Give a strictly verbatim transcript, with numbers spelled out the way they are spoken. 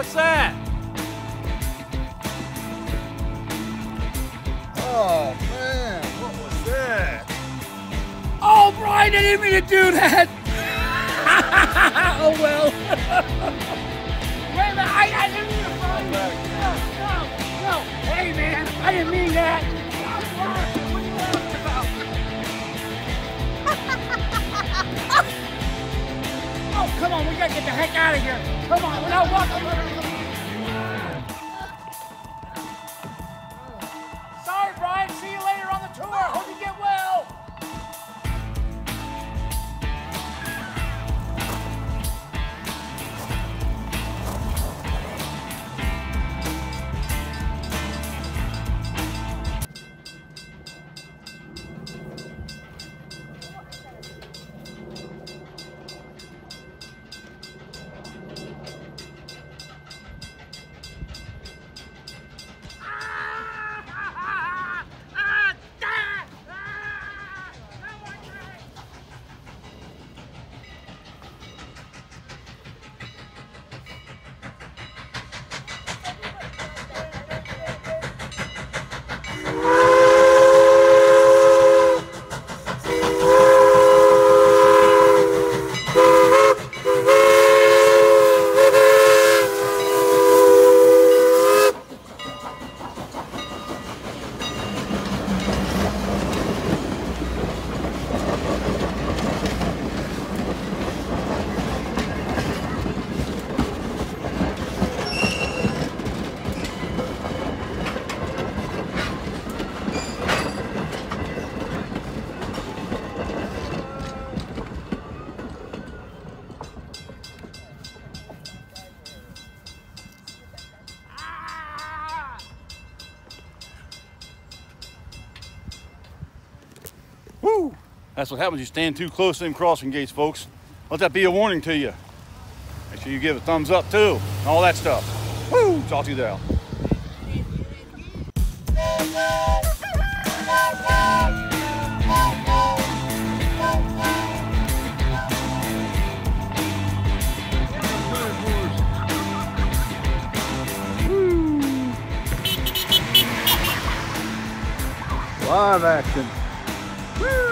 what's that? Oh, man, what was that? Oh, Brian, I didn't mean to do that. Oh, well. Wait a minute, I, I didn't mean to throw you. No, no, no. Hey, man, I didn't mean that. What are you laughing about? Oh, come on, we gotta get the heck out of here. Come on, we're not walking. Sorry, Brian, see you later on the tour. Hope you get well. Woo! That's what happens when you stand too close to them crossing gates, folks. Let that be a warning to you. Make sure you give a thumbs up too, and all that stuff. Woo! Talk to you there. Live action. Woo!